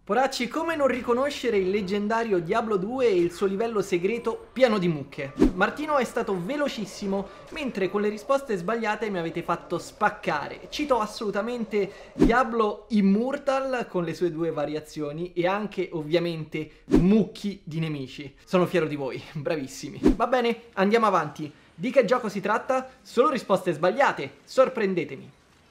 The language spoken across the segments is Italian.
Poracci, come non riconoscere il leggendario Diablo 2 e il suo livello segreto pieno di mucche? Martino è stato velocissimo, mentre con le risposte sbagliate mi avete fatto spaccare. Cito assolutamente Diablo Immortal con le sue due variazioni e anche ovviamente mucchi di nemici. Sono fiero di voi, bravissimi. Va bene, andiamo avanti. Di che gioco si tratta? Solo risposte sbagliate, sorprendetemi.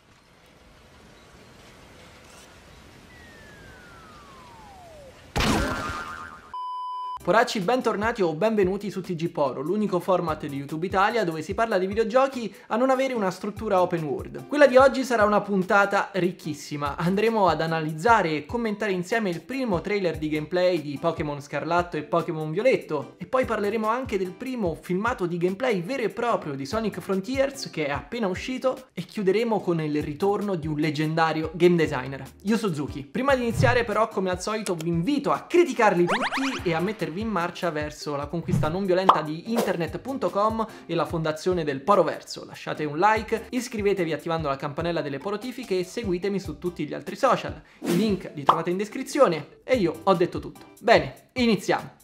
Poracci, bentornati o benvenuti su TGPoro, l'unico format di YouTube Italia dove si parla di videogiochi a non avere una struttura open world. Quella di oggi sarà una puntata ricchissima. Andremo ad analizzare e commentare insieme il primo trailer di gameplay di Pokémon Scarlatto e Pokémon Violetto e poi parleremo anche del primo filmato di gameplay vero e proprio di Sonic Frontiers che è appena uscito e chiuderemo con il ritorno di un leggendario game designer, Yu Suzuki. Prima di iniziare però, come al solito, vi invito a criticarli tutti e a mettervi in marcia verso la conquista non violenta di internet.com e la fondazione del Poroverso. Lasciate un like, iscrivetevi attivando la campanella delle porotifiche e seguitemi su tutti gli altri social. I link li trovate in descrizione e io ho detto tutto. Bene, iniziamo!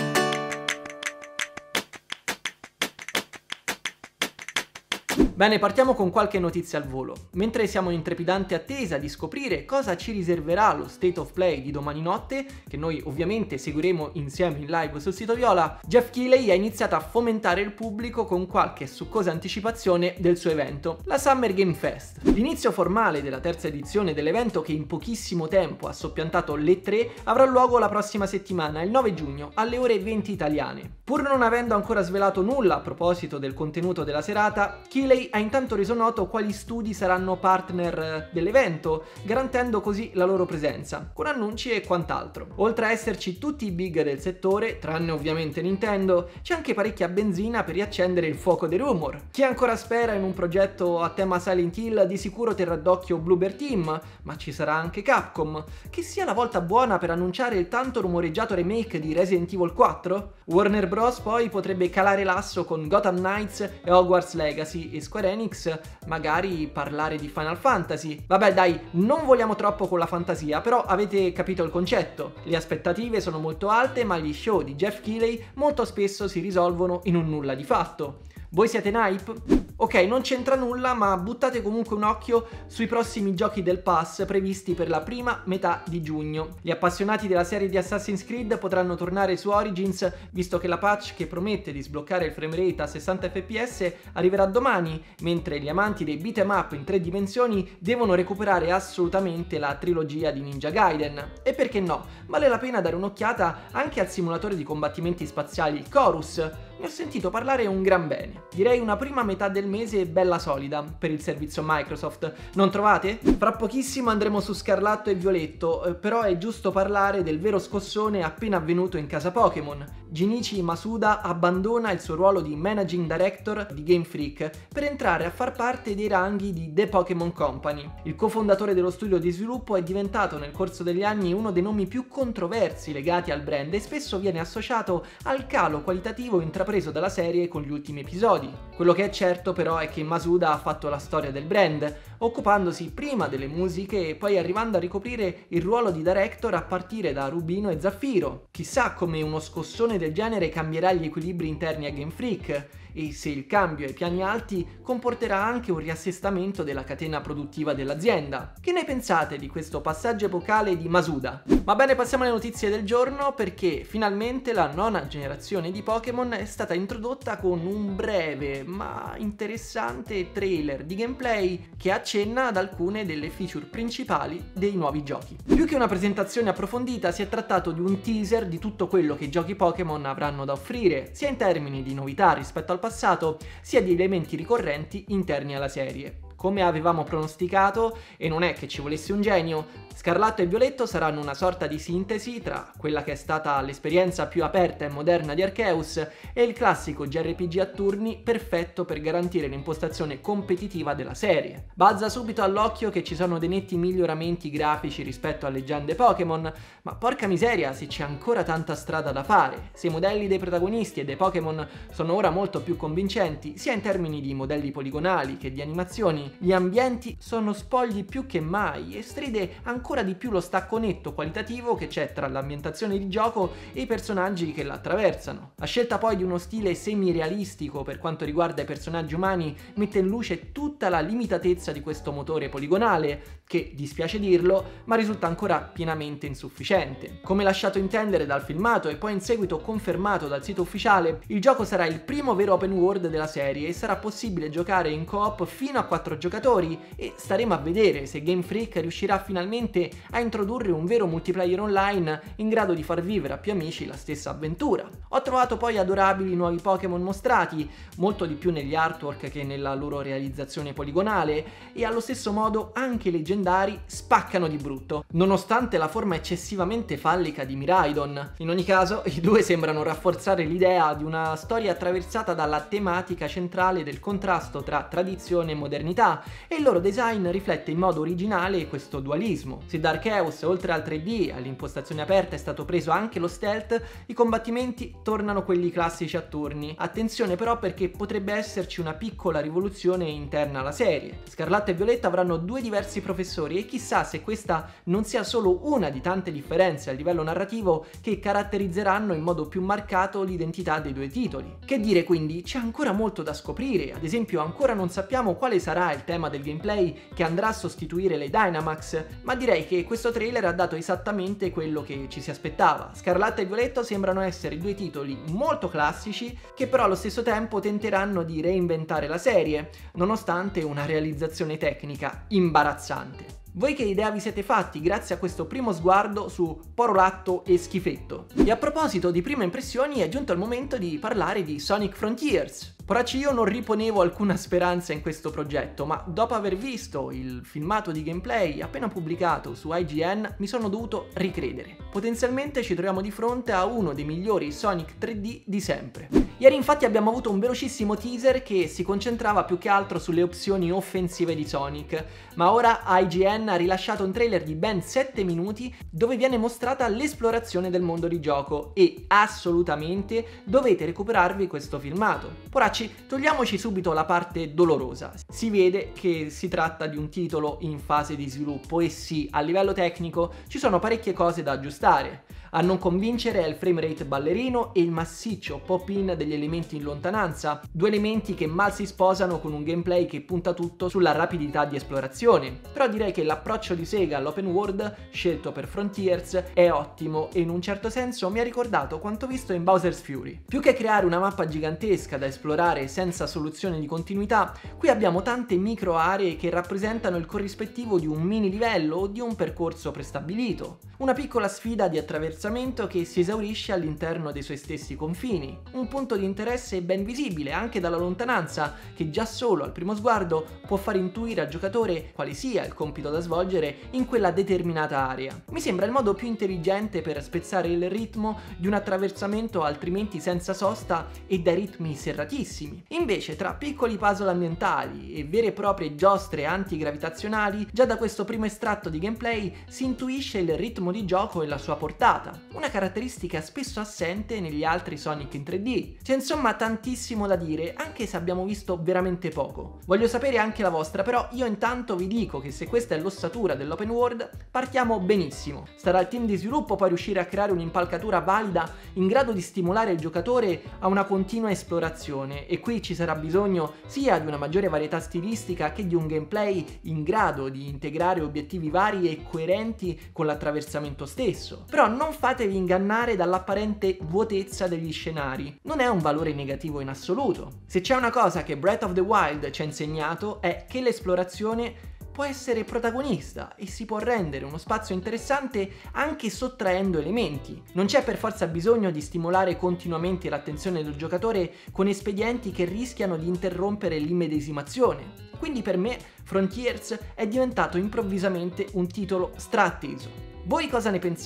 Bene, partiamo con qualche notizia al volo. Mentre siamo in trepidante attesa di scoprire cosa ci riserverà lo State of Play di domani notte, che noi ovviamente seguiremo insieme in live sul sito Viola, Geoff Keighley ha iniziato a fomentare il pubblico con qualche succosa anticipazione del suo evento, la Summer Game Fest. L'inizio formale della terza edizione dell'evento, che in pochissimo tempo ha soppiantato l'E3, avrà luogo la prossima settimana, il 9 giugno, alle ore 20 italiane. Pur non avendo ancora svelato nulla a proposito del contenuto della serata, Keighley ha intanto reso noto quali studi saranno partner dell'evento, garantendo così la loro presenza, con annunci e quant'altro. Oltre a esserci tutti i big del settore, tranne ovviamente Nintendo, c'è anche parecchia benzina per riaccendere il fuoco dei rumor. Chi ancora spera in un progetto a tema Silent Hill di sicuro terrà d'occhio Bloober Team, ma ci sarà anche Capcom. Che sia la volta buona per annunciare il tanto rumoreggiato remake di Resident Evil 4? Warner Bros. Poi potrebbe calare l'asso con Gotham Knights e Hogwarts Legacy e Square Enix magari parlare di Final Fantasy. Vabbè dai, non vogliamo troppo con la fantasia, però avete capito il concetto. Le aspettative sono molto alte, ma gli show di Geoff Keighley molto spesso si risolvono in un nulla di fatto. Voi siete in hype? Ok, non c'entra nulla, ma buttate comunque un occhio sui prossimi giochi del pass previsti per la prima metà di giugno. Gli appassionati della serie di Assassin's Creed potranno tornare su Origins, visto che la patch che promette di sbloccare il framerate a 60 fps arriverà domani, mentre gli amanti dei beat'em up in 3 dimensioni devono recuperare assolutamente la trilogia di Ninja Gaiden. E perché no, vale la pena dare un'occhiata anche al simulatore di combattimenti spaziali Chorus. Ne ho sentito parlare un gran bene. Direi una prima metà del mese bella solida per il servizio Microsoft. Non trovate? Fra pochissimo andremo su Scarlatto e Violetto, però è giusto parlare del vero scossone appena avvenuto in casa Pokémon. Jinichi Masuda abbandona il suo ruolo di Managing Director di Game Freak per entrare a far parte dei ranghi di The Pokémon Company. Il cofondatore dello studio di sviluppo è diventato nel corso degli anni uno dei nomi più controversi legati al brand e spesso viene associato al calo qualitativo intrapreso dalla serie con gli ultimi episodi. Quello che è certo però è che Masuda ha fatto la storia del brand, occupandosi prima delle musiche e poi arrivando a ricoprire il ruolo di director a partire da Rubino e Zaffiro. Chissà come uno scossone del genere cambierà gli equilibri interni a Game Freak e se il cambio ai piani alti comporterà anche un riassestamento della catena produttiva dell'azienda. Che ne pensate di questo passaggio epocale di Masuda? Va bene, passiamo alle notizie del giorno, perché finalmente la nona generazione di Pokémon è stata introdotta con un breve ma interessante trailer di gameplay che accenna ad alcune delle feature principali dei nuovi giochi. Più che una presentazione approfondita, si è trattato di un teaser di tutto quello che i giochi Pokémon avranno da offrire, sia in termini di novità rispetto al passato, sia di elementi ricorrenti interni alla serie. Come avevamo pronosticato, e non è che ci volesse un genio, Scarlatto e Violetto saranno una sorta di sintesi tra quella che è stata l'esperienza più aperta e moderna di Arceus e il classico JRPG a turni perfetto per garantire l'impostazione competitiva della serie. Balza subito all'occhio che ci sono dei netti miglioramenti grafici rispetto alle leggende Pokémon, ma porca miseria se c'è ancora tanta strada da fare. Se i modelli dei protagonisti e dei Pokémon sono ora molto più convincenti, sia in termini di modelli poligonali che di animazioni, ambientazioni, gli ambienti sono spogli più che mai e stride ancora di più lo stacco netto qualitativo che c'è tra l'ambientazione di gioco e i personaggi che la attraversano. La scelta poi di uno stile semi-realistico per quanto riguarda i personaggi umani mette in luce tutta la limitatezza di questo motore poligonale, che, dispiace dirlo, ma risulta ancora pienamente insufficiente. Come lasciato intendere dal filmato e poi in seguito confermato dal sito ufficiale, il gioco sarà il primo vero open world della serie e sarà possibile giocare in co-op fino a 4 giocatori e staremo a vedere se Game Freak riuscirà finalmente a introdurre un vero multiplayer online in grado di far vivere a più amici la stessa avventura. Ho trovato poi adorabili nuovi Pokémon mostrati, molto di più negli artwork che nella loro realizzazione poligonale, e allo stesso modo anche i leggendari spaccano di brutto, nonostante la forma eccessivamente fallica di Miraidon. In ogni caso, i due sembrano rafforzare l'idea di una storia attraversata dalla tematica centrale del contrasto tra tradizione e modernità, e il loro design riflette in modo originale questo dualismo. Se da Arceus, oltre al 3D e all'impostazione aperta, è stato preso anche lo stealth, i combattimenti tornano quelli classici a turni. Attenzione però, perché potrebbe esserci una piccola rivoluzione interna alla serie. Scarlatto e Violetta avranno due diversi professori e chissà se questa non sia solo una di tante differenze a livello narrativo che caratterizzeranno in modo più marcato l'identità dei due titoli. Che dire, quindi, c'è ancora molto da scoprire. Ad esempio, ancora non sappiamo quale sarà il tema del gameplay che andrà a sostituire le Dynamax, ma direi che questo trailer ha dato esattamente quello che ci si aspettava. Scarlatto e Violetto sembrano essere due titoli molto classici che però allo stesso tempo tenteranno di reinventare la serie, nonostante una realizzazione tecnica imbarazzante. Voi che idea vi siete fatti grazie a questo primo sguardo su Porolatto e Schifetto? E a proposito di prime impressioni, è giunto il momento di parlare di Sonic Frontiers. Poracci, io non riponevo alcuna speranza in questo progetto, ma dopo aver visto il filmato di gameplay appena pubblicato su IGN mi sono dovuto ricredere. Potenzialmente ci troviamo di fronte a uno dei migliori Sonic 3D di sempre. Ieri infatti abbiamo avuto un velocissimo teaser che si concentrava più che altro sulle opzioni offensive di Sonic, ma ora IGN ha rilasciato un trailer di ben 7 minuti dove viene mostrata l'esplorazione del mondo di gioco e assolutamente dovete recuperarvi questo filmato. Poracci, togliamoci subito la parte dolorosa. Si vede che si tratta di un titolo in fase di sviluppo e sì, a livello tecnico ci sono parecchie cose da aggiustare. A non convincere è il framerate ballerino e il massiccio pop-in degli elementi in lontananza, due elementi che mal si sposano con un gameplay che punta tutto sulla rapidità di esplorazione. Però direi che l'approccio di Sega all'open world scelto per Frontiers è ottimo e in un certo senso mi ha ricordato quanto visto in Bowser's Fury. Più che creare una mappa gigantesca da esplorare senza soluzione di continuità, qui abbiamo tante micro aree che rappresentano il corrispettivo di un mini livello o di un percorso prestabilito. Una piccola sfida di attraversamento che si esaurisce all'interno dei suoi stessi confini. Un punto di interesse ben visibile anche dalla lontananza, che già solo al primo sguardo può far intuire al giocatore quale sia il compito da svolgere in quella determinata area. Mi sembra il modo più intelligente per spezzare il ritmo di un attraversamento altrimenti senza sosta e dai ritmi serratissimi. Invece, tra piccoli puzzle ambientali e vere e proprie giostre antigravitazionali, già da questo primo estratto di gameplay si intuisce il ritmo di gioco e la sua portata, una caratteristica spesso assente negli altri Sonic in 3D. C'è insomma tantissimo da dire, anche se abbiamo visto veramente poco. Voglio sapere anche la vostra, però io intanto vi dico che se questa è l'ossatura dell'open world, partiamo benissimo. Starà al team di sviluppo poi riuscire a creare un'impalcatura valida in grado di stimolare il giocatore a una continua esplorazione, e qui ci sarà bisogno sia di una maggiore varietà stilistica che di un gameplay in grado di integrare obiettivi vari e coerenti con l'attraversamento stesso. Però non fatevi ingannare dall'apparente vuotezza degli scenari, non è un valore negativo in assoluto. Se c'è una cosa che Breath of the Wild ci ha insegnato è che l'esplorazione può essere protagonista e si può rendere uno spazio interessante anche sottraendo elementi. Non c'è per forza bisogno di stimolare continuamente l'attenzione del giocatore con espedienti che rischiano di interrompere l'immedesimazione. Quindi per me Frontiers è diventato improvvisamente un titolo straatteso. Voi cosa ne pensate?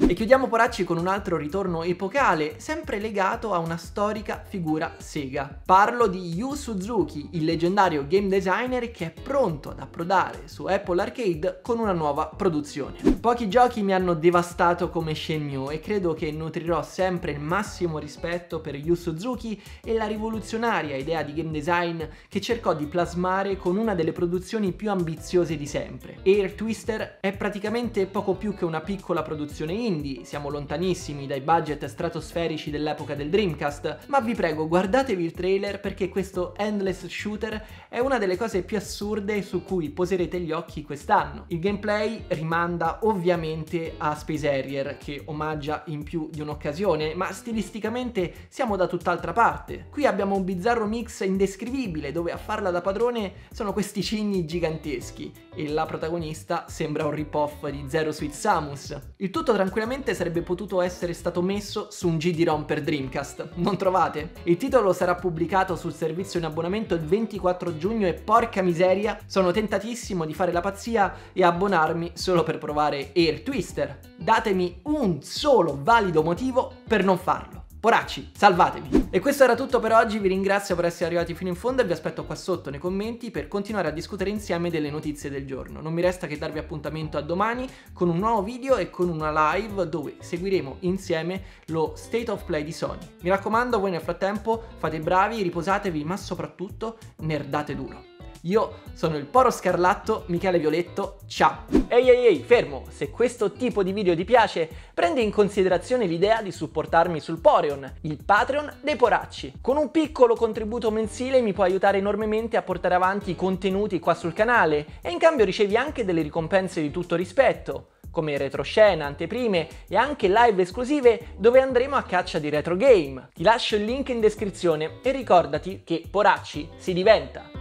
E chiudiamo Poracci con un altro ritorno epocale, sempre legato a una storica figura Sega. Parlo di Yu Suzuki, il leggendario game designer che è pronto ad approdare su Apple Arcade con una nuova produzione. Pochi giochi mi hanno devastato come Shenmue e credo che nutrirò sempre il massimo rispetto per Yu Suzuki e la rivoluzionaria idea di game design che cercò di plasmare con una delle produzioni più ambiziose di sempre. Air Twister è praticamente poco più che una piccola produzione indie, siamo lontanissimi dai budget stratosferici dell'epoca del Dreamcast, ma vi prego guardatevi il trailer perché questo endless shooter è una delle cose più assurde su cui poserete gli occhi quest'anno. Il gameplay rimanda ovviamente a Space Harrier, che omaggia in più di un'occasione, ma stilisticamente siamo da tutt'altra parte. Qui abbiamo un bizzarro mix indescrivibile dove a farla da padrone sono questi cigni giganteschi e la protagonista sembra un rip-off di Zero Suit Samus. Il tutto tranquillamente sarebbe potuto essere stato messo su un GD-ROM per Dreamcast, non trovate? Il titolo sarà pubblicato sul servizio in abbonamento il 24 giugno e porca miseria, sono tentatissimo di fare la pazzia e abbonarmi solo per provare Air Twister. Datemi un solo valido motivo per non farlo. Poracci, salvatevi! E questo era tutto per oggi, vi ringrazio per essere arrivati fino in fondo e vi aspetto qua sotto nei commenti per continuare a discutere insieme delle notizie del giorno. Non mi resta che darvi appuntamento a domani con un nuovo video e con una live dove seguiremo insieme lo State of Play di Sony. Mi raccomando, voi nel frattempo fate i bravi, riposatevi, ma soprattutto nerdate duro. Io sono il Poro Scarlatto, Michele Violetto, ciao! Ehi, fermo! Se questo tipo di video ti piace, prendi in considerazione l'idea di supportarmi sul Poreon, il Patreon dei Poracci. Con un piccolo contributo mensile mi puoi aiutare enormemente a portare avanti i contenuti qua sul canale e in cambio ricevi anche delle ricompense di tutto rispetto, come retroscena, anteprime e anche live esclusive dove andremo a caccia di retro game. Ti lascio il link in descrizione e ricordati che Poracci si diventa!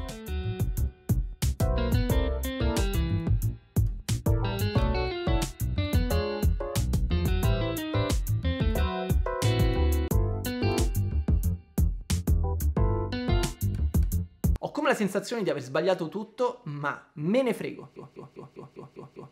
Ho come la sensazione di aver sbagliato tutto, ma me ne frego.